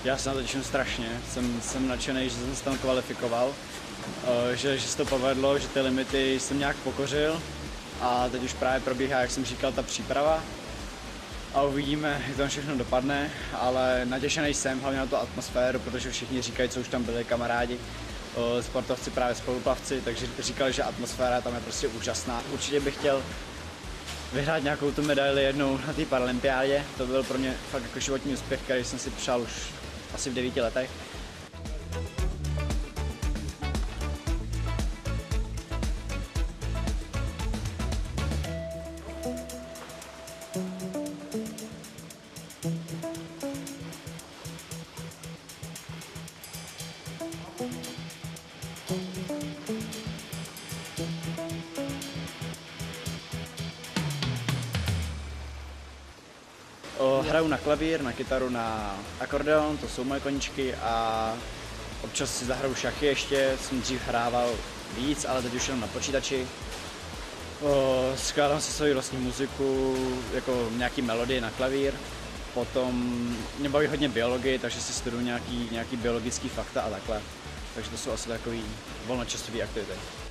Já se na to těším strašně, jsem nadšený, že jsem se tam kvalifikoval, že se to povedlo, že ty limity jsem nějak pokořil a teď už právě probíhá, jak jsem říkal, ta příprava a uvidíme, jak to všechno dopadne, ale natěšený jsem hlavně na tu atmosféru, protože všichni říkají, co už tam byli kamarádi, sportovci, právě spoluplavci, takže říkali, že atmosféra tam je prostě úžasná. Určitě bych chtěl vyhrát nějakou tu medaili jednou na té paralympiádě. To byl pro mě fakt jako životní úspěch, který jsem si přál už asi v 9 letech. Hraju na klavír, na kytaru, na akordeon, to jsou moje koníčky a občas si zahraju šachy ještě, jsem dřív hrával víc, ale teď už jenom na počítači. Skládám si svoji vlastní muziku, jako nějaký melodie na klavír, potom mě baví hodně biologii, takže si studuju nějaký biologický fakta a takhle. Takže to jsou asi takový volnočasové aktivity.